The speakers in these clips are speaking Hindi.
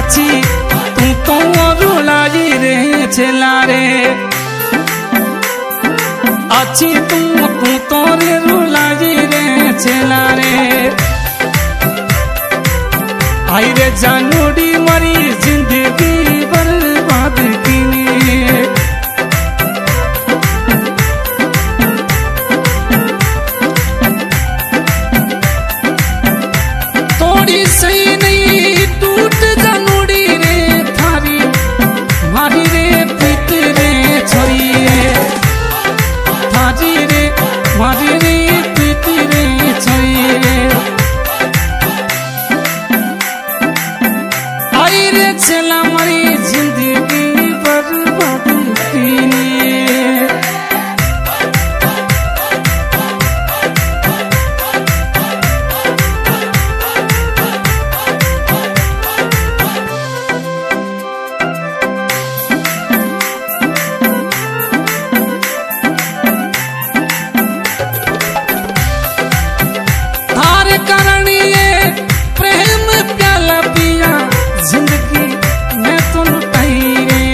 अच्छी तू तो रुलाई रे छेला रे अच्छी तू तो रे रुलाई रे छेला रे आई रे जानूडी मरी जिंदगी बर्बाद कीनी थोड़ी सही नहीं टूट जानूडी रे थारी मारी रे पीत रे छोरी थारी रे मारी रे पीत रे छोरी आई रे छेला मारी जिंदगी बर्बाद कीनी प्रेम प्याला पिया जिंदगी मैं तो लुटाई रे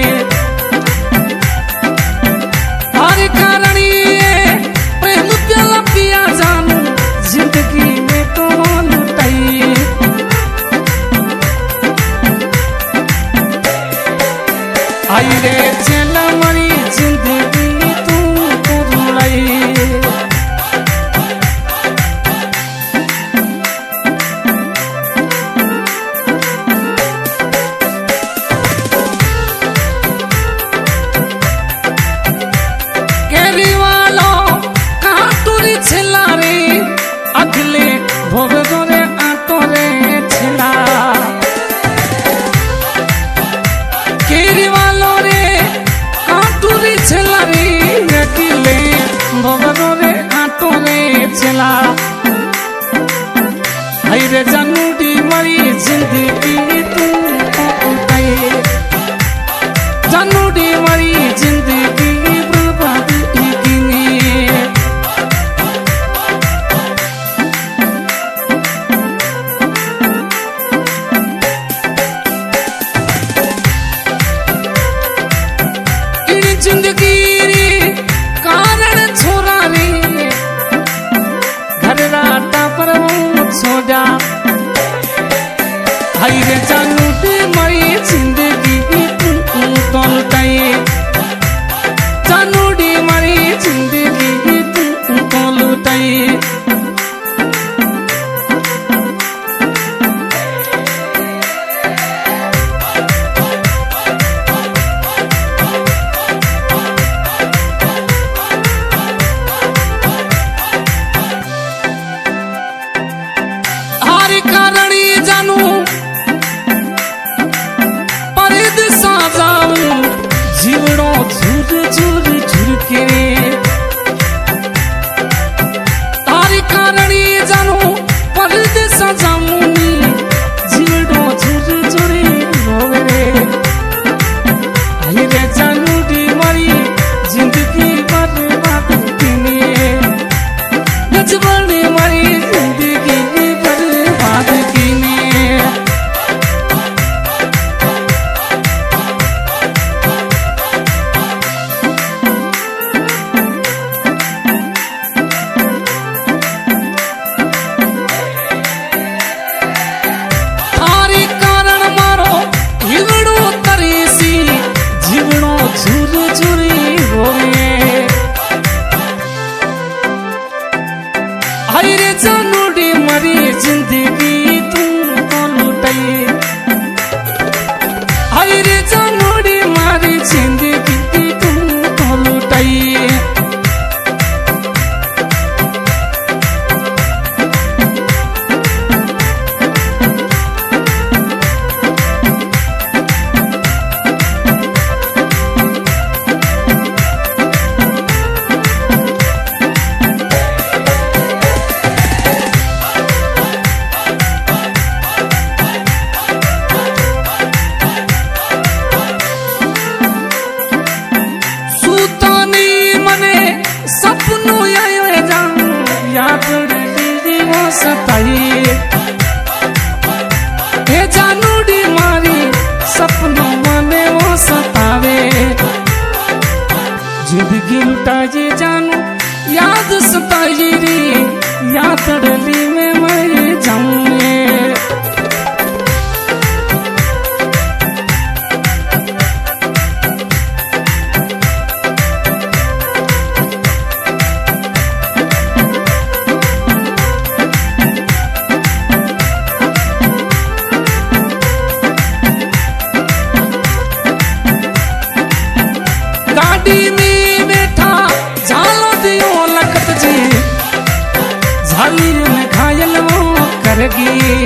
हर कारण प्रेम प्याला पिया जानू जिंदगी में तो लुटाई आई रे चला मरी जिंदगी तू तो रुलाई अगले भोग रे आटो रे छेला केरी वालो रे काटूरी छेला रे अगले भोग रे आटो रे छेला आई रे जानूडी मरी जिंदगी तू उठाई जानूडी मरी जिंदगी बर्बाद कीनी जिंदगी रे कारण छोरा रे घर राता पर छोड़ा हाय रे जानूडी मरी जिंदगी तू तो लुटाई जिंदगी लुटाई जानू याद सताई रे याद डली में मर जाऊं गाड़ी में बैठा झालो दियो लखत जी झाली में घायल वो करगी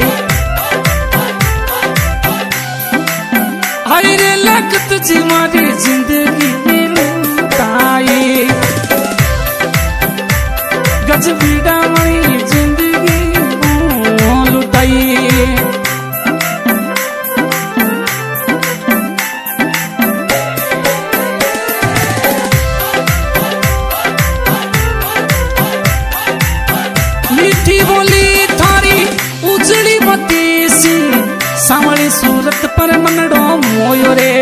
हाय रे लखत जी मारी जिंदगी में लुटाई गजबीड़ा मारी जिंदगी लुटाई मीठी बोली थारी उजड़ी बत्ती सी सांवली सूरत पर मनड़ो मोयो रे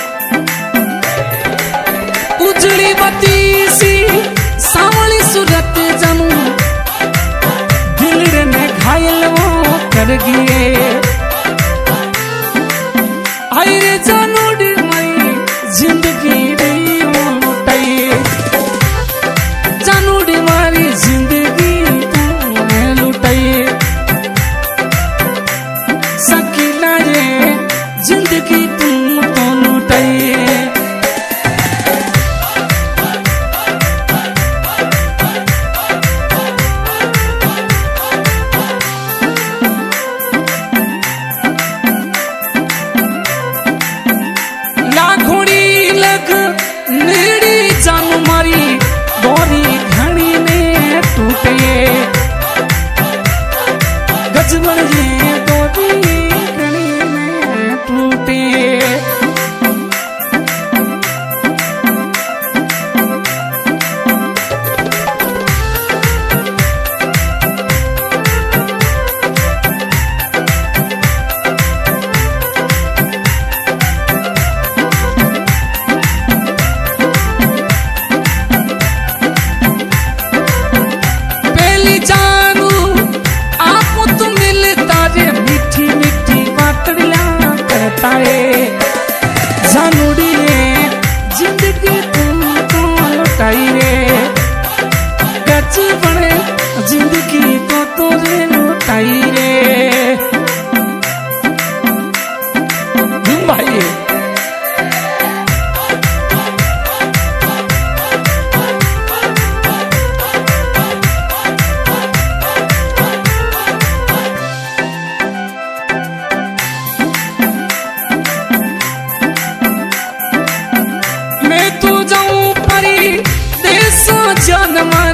उजड़ी बत्ती सी सांवली सूरत जनू दिलड़े में घायल वो कर गिए आई रे जानूड़ी मई जिंदगी रे लुटाई जानूड़ी मारी जिंदगी सकीला रे जिंदगी तुम तो लुटाई लाखोड़ी लग नेड़ी जानू मारी गोरी घड़ी में टूटे गजबन ये गोरी घड़ी में टूटे पहली जानू आप तो मिलता रे मीठी मीठी बातड़िया करता है जानूड़ी रे जिंदगी तुम तो लुटाई रे गच बड़े जिंदगी तो रे लुटाई रे भाई मैं तो जाऊं परी देश जन्म